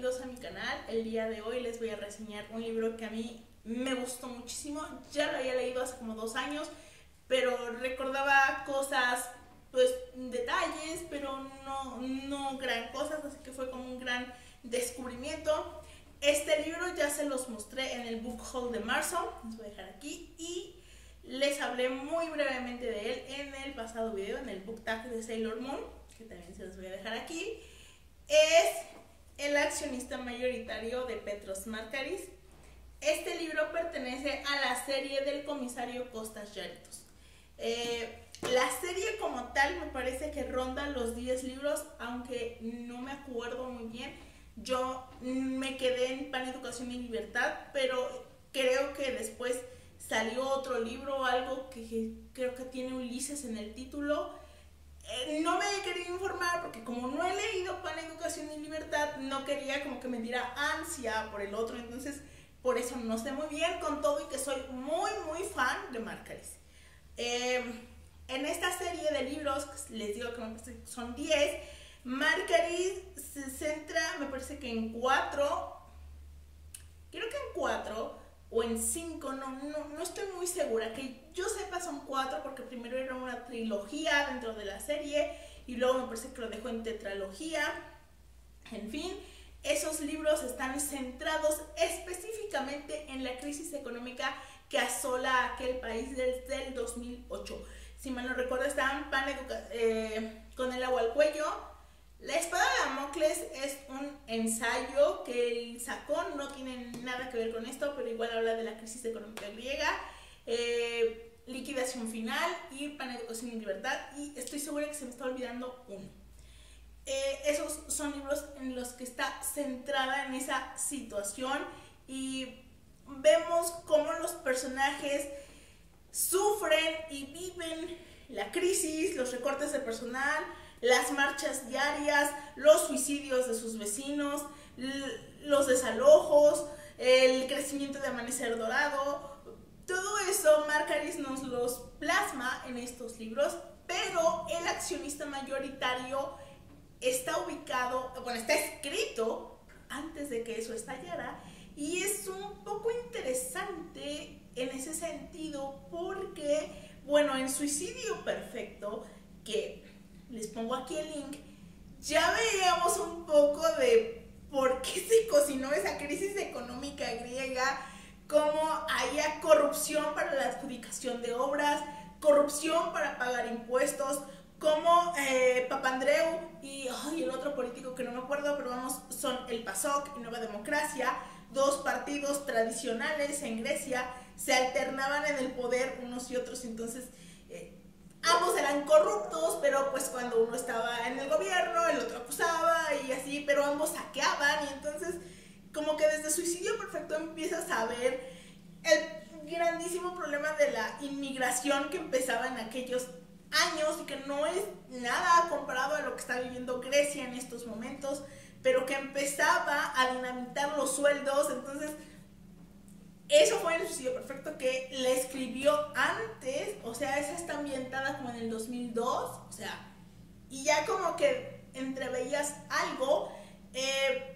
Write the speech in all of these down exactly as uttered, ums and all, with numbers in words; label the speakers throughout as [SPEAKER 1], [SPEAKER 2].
[SPEAKER 1] bienvenidos a mi canal. El día de hoy les voy a reseñar un libro que a mí me gustó muchísimo. Ya lo había leído hace como dos años, pero recordaba cosas, pues detalles, pero no, no gran cosas, así que fue como un gran descubrimiento. Este libro ya se los mostré en el book haul de marzo, les voy a dejar aquí, y les hablé muy brevemente de él en el pasado video, en el book tag de Sailor Moon, que también se los voy a dejar aquí. Es El accionista mayoritario de Petros Markaris. Este libro pertenece a la serie del comisario Kostas Yaritos. Eh, la serie como tal me parece que ronda los diez libros, aunque no me acuerdo muy bien. Yo me quedé en Pan, Educación y Libertad, pero creo que después salió otro libro o algo que, que creo que tiene Ulises en el título. Eh, no me he querido informar porque como no he leído Pan, Educación y Libertad, no quería como que me diera ansia por el otro, entonces por eso no sé muy bien, con todo y que soy muy muy fan de Markaris. Eh, en esta serie de libros, les digo que son diez, Markaris se centra, me parece que en cuatro, creo que en cuatro o en cinco, no, no, no estoy muy segura, que yo sepa son cuatro porque primero era una trilogía dentro de la serie y luego me parece que lo dejó en tetralogía. En fin, esos libros están centrados específicamente en la crisis económica que asola a aquel país desde el dos mil ocho. Si mal no recuerdo, estaban Pan Educa eh, con el agua al cuello. La espada de Damocles es un ensayo que él sacó, no tiene nada que ver con esto, pero igual habla de la crisis económica griega. Eh, liquidación final y Pan, Educación y Libertad, y estoy segura que se me está olvidando uno. Eh, esos son libros en los que está centrada en esa situación y vemos cómo los personajes sufren y viven la crisis, los recortes de personal, las marchas diarias, los suicidios de sus vecinos, los desalojos, el crecimiento de Amanecer Dorado. Todo eso Markaris nos los plasma en estos libros, pero el accionista mayoritario está ubicado, bueno, está escrito antes de que eso estallara, y es un poco interesante en ese sentido porque, bueno, en Suicidio Perfecto, que les pongo aquí el link, ya veíamos un poco de por qué se cocinó esa crisis económica griega, cómo había corrupción para la adjudicación de obras, corrupción para pagar impuestos, como eh, Papandreou y oh, el otro político que no me acuerdo, pero vamos, son el PASOK y Nueva Democracia, dos partidos tradicionales en Grecia, se alternaban en el poder unos y otros, entonces eh, ambos eran corruptos, pero pues cuando uno estaba en el gobierno, el otro acusaba y así, pero ambos saqueaban, y entonces como que desde Suicidio Perfecto empiezas a ver el grandísimo problema de la inmigración que empezaba en aquellos años y que no es nada comparado a lo que está viviendo Grecia en estos momentos, pero que empezaba a dinamitar los sueldos. Entonces eso fue el Suicidio Perfecto, que le escribió antes, o sea, esa está ambientada como en el dos mil dos, o sea, y ya como que entreveías algo. eh,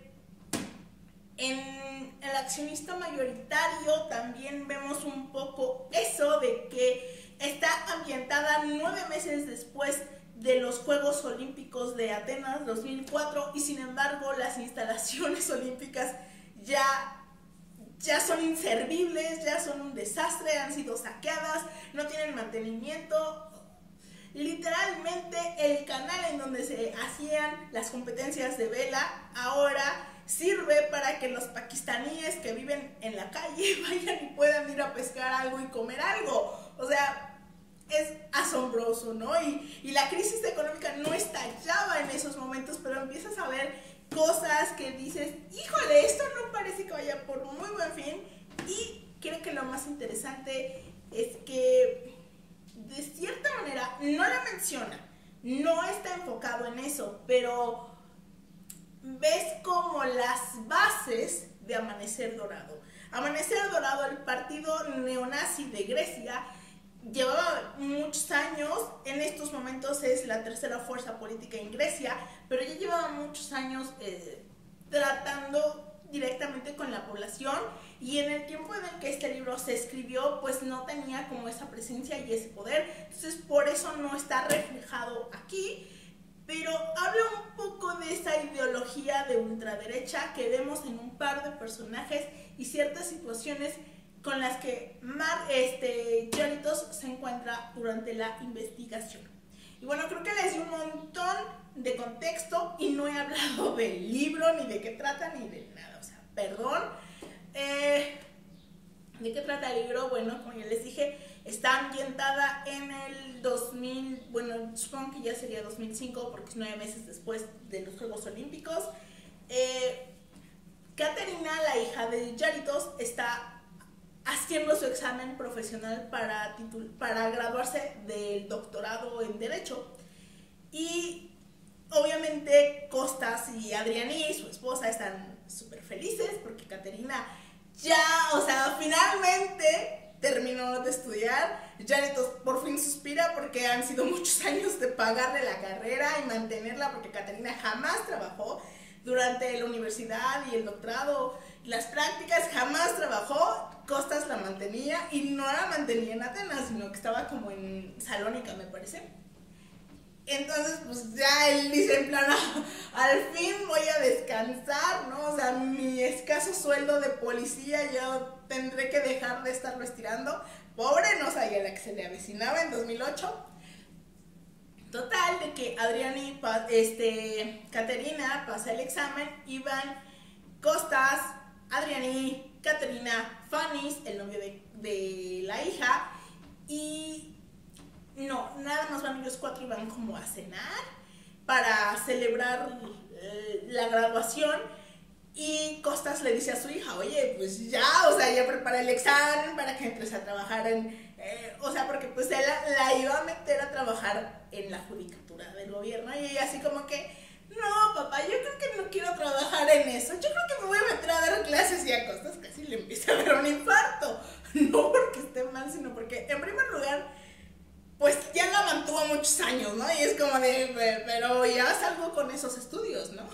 [SPEAKER 1] En El accionista mayoritario también vemos un poco eso de que está ambientada nueve meses después de los Juegos Olímpicos de Atenas dos mil cuatro, y sin embargo las instalaciones olímpicas ya, ya son inservibles, ya son un desastre, han sido saqueadas, no tienen mantenimiento. Literalmente el canal en donde se hacían las competencias de vela ahora sirve para que los pakistaníes que viven en la calle vayan y puedan ir a pescar algo y comer algo. O sea, es asombroso, ¿no? Y, y la crisis económica no estallaba en esos momentos, pero empiezas a ver cosas que dices, híjole, esto no parece que vaya por muy buen fin. Y creo que lo más interesante es que de cierta manera no la menciona, no está enfocado en eso, pero ves como las bases de Amanecer Dorado. Amanecer Dorado, el partido neonazi de Grecia, llevaba muchos años, en estos momentos es la tercera fuerza política en Grecia, pero ya llevaba muchos años eh, tratando directamente con la población, y en el tiempo en el que este libro se escribió pues no tenía como esa presencia y ese poder, entonces por eso no está reflejado aquí, pero habla un poco de esa ideología de ultraderecha que vemos en un par de personajes y ciertas situaciones con las que Mar, este, Jarritos se encuentra durante la investigación. Y bueno, creo que les di un montón de contexto y no he hablado del libro, ni de qué trata, ni de nada, o sea, perdón. Eh, ¿De qué trata el libro? Bueno, como ya les dije, está ambientada en el dos mil, bueno, supongo que ya sería dos mil cinco porque es nueve meses después de los Juegos Olímpicos. Eh, Caterina, la hija de Jarritos, está haciendo su examen profesional para, titul para graduarse del doctorado en Derecho. Y obviamente Costas y Adriani, su esposa, están súper felices porque Caterina ya, o sea, finalmente terminó de estudiar. Jarritos por fin suspira porque han sido muchos años de pagarle la carrera y mantenerla, porque Caterina jamás trabajó durante la universidad y el doctorado, las prácticas, jamás trabajó. Costas la mantenía, y no la mantenía en Atenas, sino que estaba como en Salónica, me parece. Entonces, pues ya él dice en plan, ah, al fin voy a descansar, ¿no? O sea, mi escaso sueldo de policía ya tendré que dejar de estarlo estirando. Pobre, no sabía la que se le avecinaba en dos mil ocho. Total, de que Adriani, este, Caterina pasa el examen, y van Costas, Adriani, Caterina, Fanis, el novio de, de la hija, y no, nada más van ellos cuatro y van como a cenar para celebrar eh, la graduación. Y Costas le dice a su hija, oye, pues ya, o sea, ya prepara el examen para que empiece a trabajar en, eh, o sea, porque pues él la, la iba a meter a trabajar en la judicatura del gobierno, y ella así como que, no, papá, yo creo que no quiero trabajar en eso, yo creo que me voy a meter a dar clases. Y a Costas casi le empieza a dar un infarto, no porque esté mal, sino porque, en primer lugar, pues ya la mantuvo muchos años, ¿no? Y es como de, pero ya salgo con esos estudios, ¿no?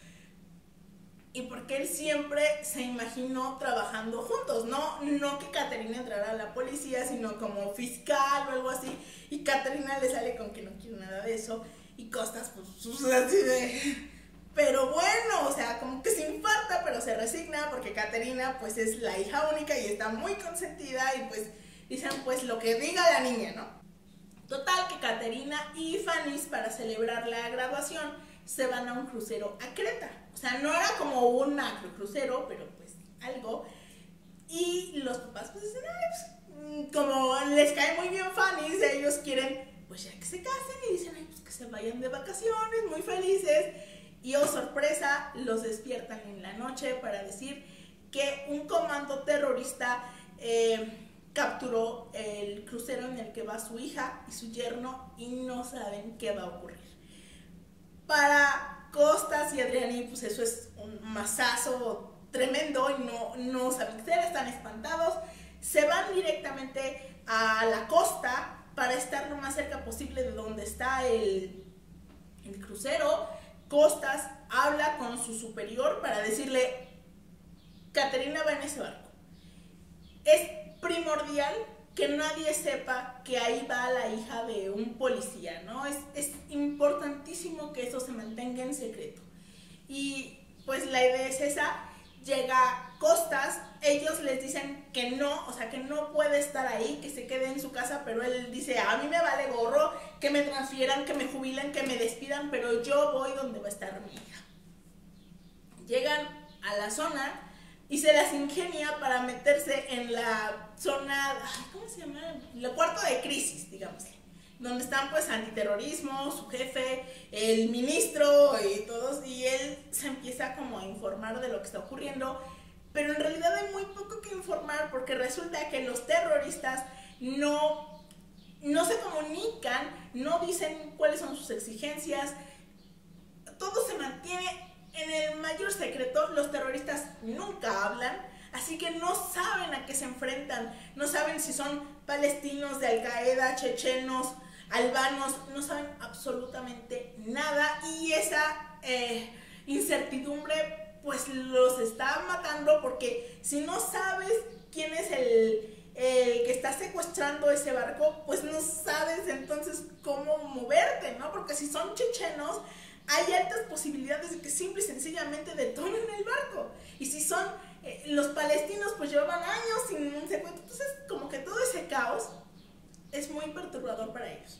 [SPEAKER 1] Y porque él siempre se imaginó trabajando juntos, ¿no? No que Caterina entrara a la policía, sino como fiscal o algo así. Y Caterina le sale con que no quiere nada de eso. Y Costas, pues, así de... Pero bueno, o sea, como que se infarta, pero se resigna, porque Caterina, pues, es la hija única y está muy consentida. Y pues, dicen, pues, lo que diga la niña, ¿no? Total, que Caterina y Fanis, para celebrar la graduación, se van a un crucero a Creta. O sea, no era como un macro crucero, pero pues algo. Y los papás pues dicen, ay, pues, como les cae muy bien Fanis, ellos quieren pues ya que se casen, y dicen, ay, pues que se vayan de vacaciones, muy felices. Y oh sorpresa, los despiertan en la noche para decir que un comando terrorista eh, capturó el crucero en el que va su hija y su yerno, y no saben qué va a ocurrir. Para Costas y Adriani, pues eso es un masazo tremendo, y no, no saben qué hacer, están espantados. Se van directamente a la costa para estar lo más cerca posible de donde está el, el crucero. Costas habla con su superior para decirle, Caterina va en ese barco. Es primordial que nadie sepa que ahí va la hija de un policía, ¿no? Es, es importantísimo que eso se mantenga en secreto. Y pues la idea es esa. Llega Costas, ellos les dicen que no, o sea, que no puede estar ahí, que se quede en su casa, pero él dice, a mí me vale gorro, que me transfieran, que me jubilen, que me despidan, pero yo voy donde va a estar mi hija. Llegan a la zona y se las ingenia para meterse en la zona, ¿cómo se llama? El cuarto de crisis, digamos, donde están pues antiterrorismo, su jefe, el ministro y todos, y él se empieza como a informar de lo que está ocurriendo, pero en realidad hay muy poco que informar, porque resulta que los terroristas no, no se comunican, no dicen cuáles son sus exigencias, todo se mantiene en el mayor secreto. Los terroristas nunca hablan, así que no saben a qué se enfrentan, no saben si son palestinos de Al Qaeda, chechenos, albanos, no saben absolutamente nada, y esa eh, incertidumbre pues los está matando, porque si no sabes quién es el, el que está secuestrando ese barco, pues no sabes entonces cómo moverte, ¿no? Porque si son chechenos, hay altas posibilidades de que simple y sencillamente detonen el barco. Y si son eh, los palestinos, pues llevaban años sin un secuestro. Entonces, como que todo ese caos es muy perturbador para ellos.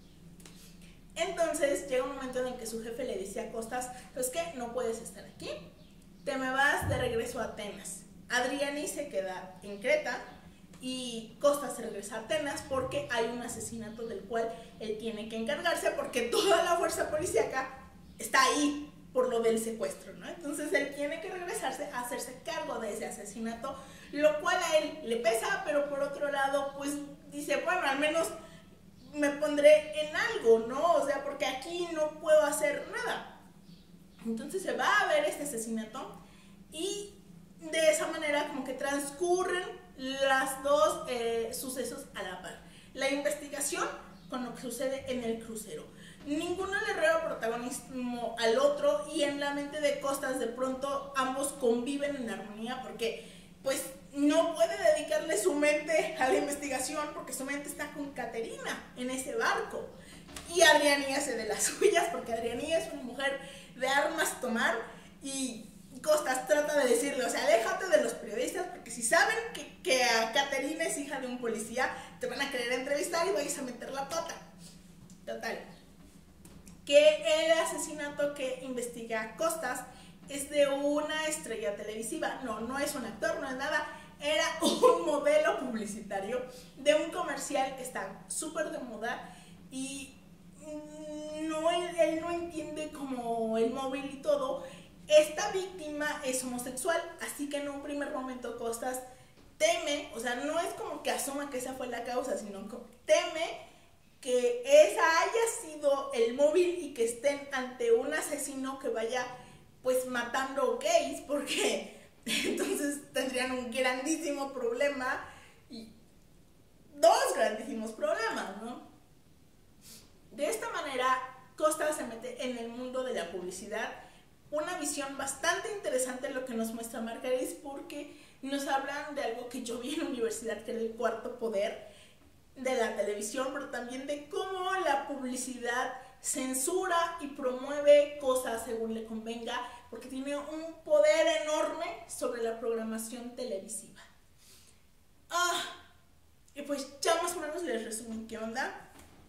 [SPEAKER 1] Entonces llega un momento en el que su jefe le dice a Costas, pues que no puedes estar aquí, te me vas de regreso a Atenas. Adriani se queda en Creta y Costas se regresa a Atenas porque hay un asesinato del cual él tiene que encargarse, porque toda la fuerza policíaca está ahí por lo del secuestro, ¿no? Entonces él tiene que regresarse a hacerse cargo de ese asesinato, lo cual a él le pesa, pero por otro lado, pues dice, bueno, al menos me pondré en algo, ¿no? O sea, porque aquí no puedo hacer nada. Entonces se va a ver este asesinato y de esa manera como que transcurren las dos eh, sucesos a la par. La investigación con lo que sucede en el crucero. Ninguno le reba protagonismo al otro y en la mente de Costas de pronto ambos conviven en armonía, porque pues no puede dedicarle su mente a la investigación porque su mente está con Caterina en ese barco. Y Adriani hace de las suyas porque Adriani es una mujer de armas tomar y Costas trata de decirle, o sea, aléjate de los periodistas porque si saben que, que a Caterina es hija de un policía, te van a querer entrevistar y vais a meter la pata. Total. Que el asesinato que investiga Costas es de una estrella televisiva. No, no es un actor, no es nada. Era un modelo publicitario de un comercial que está súper de moda y no, él, él no entiende como el móvil y todo. Esta víctima es homosexual, así que en un primer momento Costas teme, o sea, no es como que asuma que esa fue la causa, sino que teme que esa haya sido el móvil y que estén ante un asesino que vaya pues matando gays, porque entonces tendrían un grandísimo problema y dos grandísimos problemas, ¿no? De esta manera Costas se mete en el mundo de la publicidad, una visión bastante interesante lo que nos muestra Margaris, porque nos hablan de algo que yo vi en la universidad, que era el cuarto poder de la televisión, pero también de cómo la publicidad censura y promueve cosas según le convenga, porque tiene un poder enorme sobre la programación televisiva. Ah, y pues ya más o menos les resumo qué onda.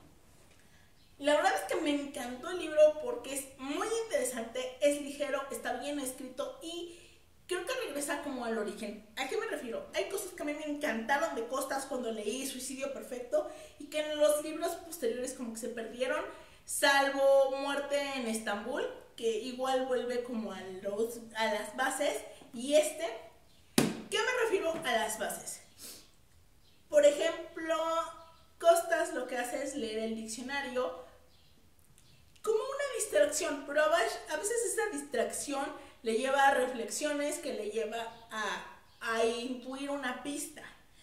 [SPEAKER 1] La verdad es que me encantó el libro porque es muy interesante, es ligero, está bien escrito y creo que regresa como al origen. ¿A qué me refiero? Hay cosas que a mí me encantaron de Costas cuando leí Suicidio Perfecto y que en los libros posteriores como que se perdieron, salvo Muerte en Estambul, que igual vuelve como a, los, a las bases. Y este, ¿qué me refiero a las bases? Por ejemplo, Costas lo que hace es leer el diccionario como una distracción, pero a veces esa distracción le lleva a reflexiones que le lleva a, a intuir una pista.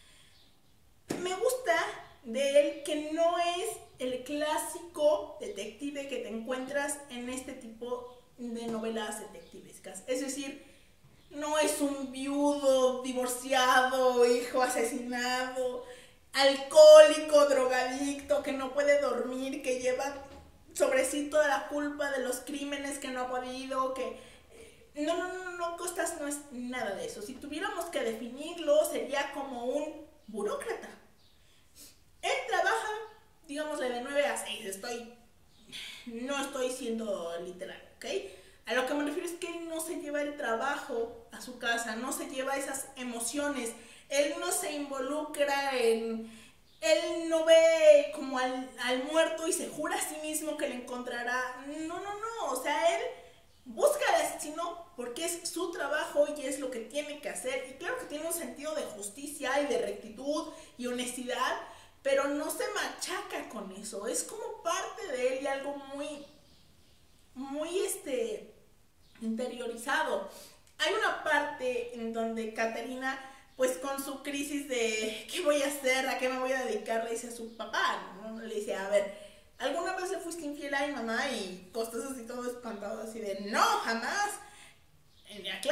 [SPEAKER 1] Me gusta de él que no es el clásico detective que te encuentras en este tipo de novelas detectivescas. Es decir, no es un viudo, divorciado, hijo asesinado, alcohólico, drogadicto, que no puede dormir, que lleva sobre sí toda la culpa de los crímenes que no ha podido, que... No, no, no, no, Costas no es nada de eso. Si tuviéramos que definirlo, sería como un burócrata. Él trabaja, digámosle, de nueve a seis. Estoy... No estoy siendo literal, ¿ok? A lo que me refiero es que él no se lleva el trabajo a su casa, no se lleva esas emociones. Él no se involucra en... Él no ve como al, al muerto y se jura a sí mismo que le encontrará. No, no, no. O sea, él busca al asesino porque es su trabajo y es lo que tiene que hacer. Y claro que tiene un sentido de justicia y de rectitud y honestidad, pero no se machaca con eso. Es como parte de él y algo muy, muy este, interiorizado. Hay una parte en donde Caterina, pues con su crisis de ¿qué voy a hacer? ¿A qué me voy a dedicar? Le dice a su papá, ¿no? Le dice, a ver, ¿alguna vez le fuiste infiel a mi mamá? Y Costas así todo espantado, así de, no, jamás. ¿A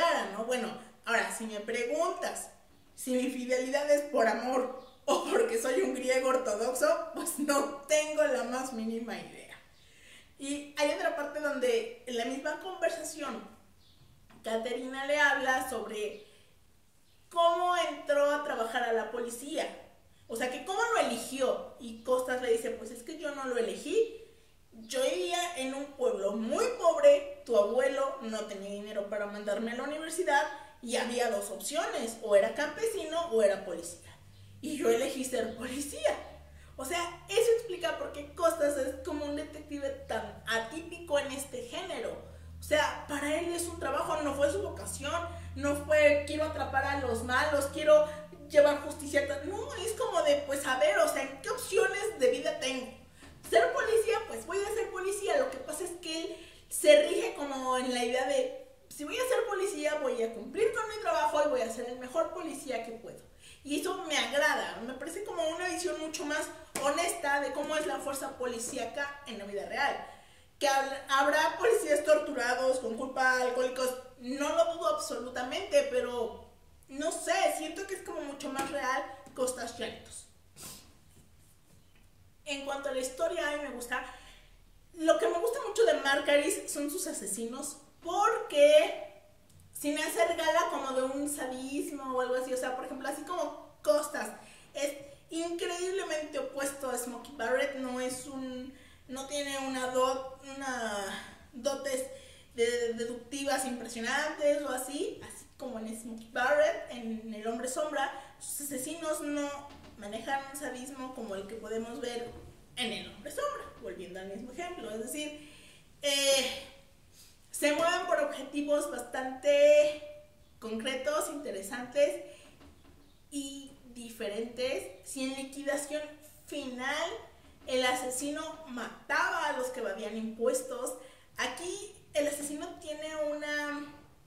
[SPEAKER 1] si me preguntas si mi fidelidad es por amor o porque soy un griego ortodoxo, pues no tengo la más mínima idea. Y hay otra parte donde en la misma conversación Caterina le habla sobre cómo entró a trabajar a la policía. O sea, que cómo lo eligió. Y Costas le dice, pues es que yo no lo elegí. Yo vivía en un pueblo muy pobre, tu abuelo no tenía dinero para mandarme a la universidad y había dos opciones, o era campesino o era policía. Y yo elegí ser policía. O sea, eso explica por qué Costas es como un detective tan atípico en este género. O sea, para él es un trabajo, no fue su vocación, no fue quiero atrapar a los malos, quiero llevar justicia. No, es como de, pues a ver, o sea, ¿qué opciones de vida tengo? Ser policía, pues voy a ser policía. Lo que pasa es que él se rige como en la idea de, si voy a ser policía, voy a cumplir con mi trabajo y voy a ser el mejor policía que puedo. Y eso me agrada, me parece como una visión mucho más honesta de cómo es la fuerza policíaca en la vida real. Que habrá policías torturados con culpa, alcohólicos, no lo dudo absolutamente, pero no sé, siento que es como mucho más real Costas Llantos. En cuanto a la historia, a mí me gusta, lo que me gusta mucho de Margaris son sus asesinos, porque sin hacer gala como de un sadismo o algo así, o sea, por ejemplo, así como Costas es increíblemente opuesto a Smokey Barrett, no es un... no tiene una, dot, una dotes de, deductivas impresionantes o así, así como en Smokey Barrett, en El Hombre Sombra, sus asesinos no manejan un sadismo como el que podemos ver en El Hombre Sombra, volviendo al mismo ejemplo, es decir, eh, se mueven por objetivos bastante concretos, interesantes y diferentes. Si en liquidación final el asesino mataba a los que evadían impuestos, aquí el asesino tiene una,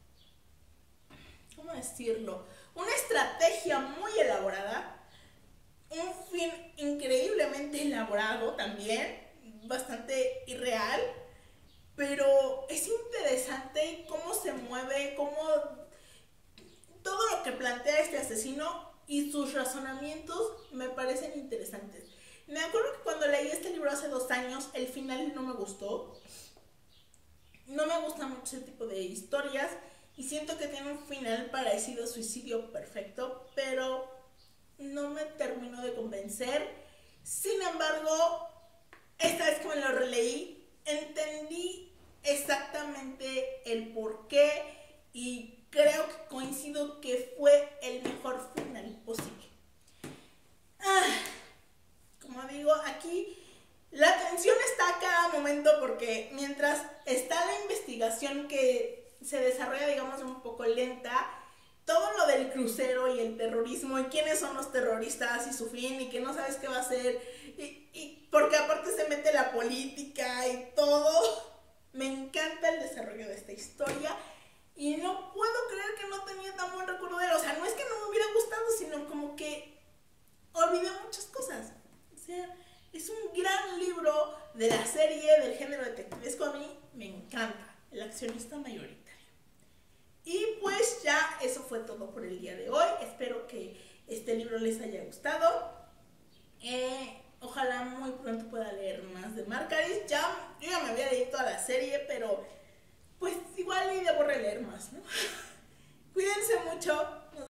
[SPEAKER 1] ¿cómo decirlo? Una estrategia muy elaborada, un fin increíblemente elaborado también, bastante irreal, pero es interesante cómo se mueve, cómo todo lo que plantea este asesino y sus razonamientos me parecen interesantes. Me acuerdo que cuando leí este libro hace dos años, el final no me gustó. No me gusta mucho ese tipo de historias y siento que tiene un final parecido a Suicidio Perfecto, pero no me terminó de convencer. Sin embargo, esta vez que me lo releí, entendí exactamente el porqué y creo que coincido que fue el mejor final posible. Ah, como digo, aquí la tensión está a cada momento porque mientras está la investigación que se desarrolla, digamos, un poco lenta, todo lo del crucero y el terrorismo y quiénes son los terroristas y su fin y que no sabes qué va a hacer y, y porque aparte se mete la política y todo. Me encanta el desarrollo de esta historia y no puedo creer que no tenía tan buen recuerdo de él. O sea, no es que no me hubiera gustado, sino como que olvidé muchas cosas. O sea, es un gran libro de la serie del género detectivesco. A mí me encanta, El accionista mayoritario. Y pues ya eso fue todo por el día de hoy. Espero que este libro les haya gustado. Eh, ojalá muy pronto pueda leer más de Margaris. Ya, yo ya me había leído toda la serie, pero pues igual y debo releer más, ¿no? Cuídense mucho.